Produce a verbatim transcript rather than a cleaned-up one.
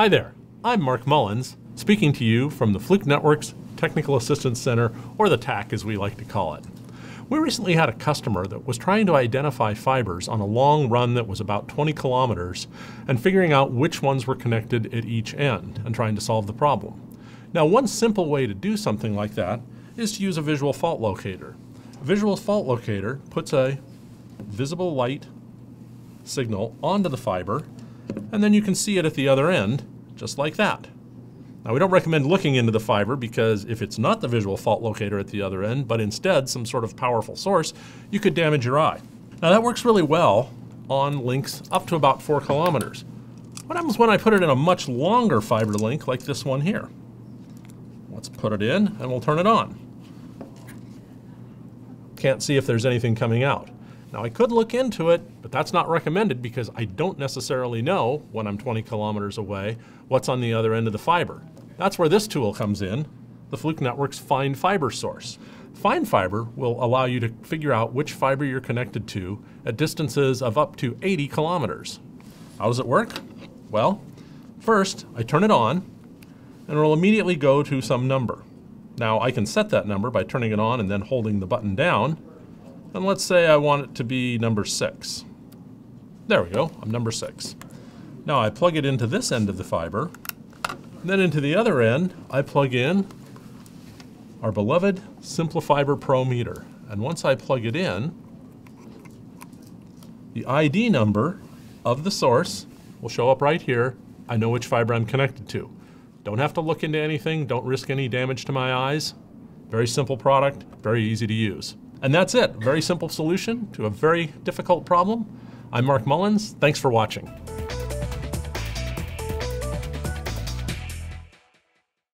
Hi there, I'm Mark Mullins, speaking to you from the Fluke Network's Technical Assistance Center, or the T A C as we like to call it. We recently had a customer that was trying to identify fibers on a long run that was about twenty kilometers and figuring out which ones were connected at each end and trying to solve the problem. Now, one simple way to do something like that is to use a visual fault locator. A visual fault locator puts a visible light signal onto the fiber, and then you can see it at the other end, just like that. Now, we don't recommend looking into the fiber because if it's not the visual fault locator at the other end, but instead some sort of powerful source, you could damage your eye. Now, that works really well on links up to about four kilometers. What happens when I put it in a much longer fiber link like this one here? Let's put it in and we'll turn it on. Can't see if there's anything coming out. Now, I could look into it, but that's not recommended because I don't necessarily know when I'm twenty kilometers away what's on the other end of the fiber. That's where this tool comes in, the Fluke Network's FindFiber source. FindFiber will allow you to figure out which fiber you're connected to at distances of up to eighty kilometers. How does it work? Well, first I turn it on and it will immediately go to some number. Now, I can set that number by turning it on and then holding the button down. And let's say I want it to be number six. There we go, I'm number six. Now I plug it into this end of the fiber, and then into the other end, I plug in our beloved SimplifyBER Pro meter. And once I plug it in, the I D number of the source will show up right here. I know which fiber I'm connected to. Don't have to look into anything, don't risk any damage to my eyes. Very simple product, very easy to use. And that's it, very simple solution to a very difficult problem. I'm Mark Mullins, thanks for watching.